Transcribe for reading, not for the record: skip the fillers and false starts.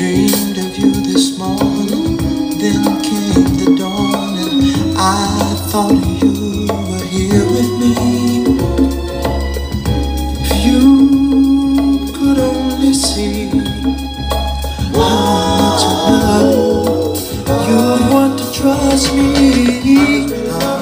dreamed of you this morning, then came the dawn, and I thought you were here with me. If you could only see how much I love you, would want to trust me.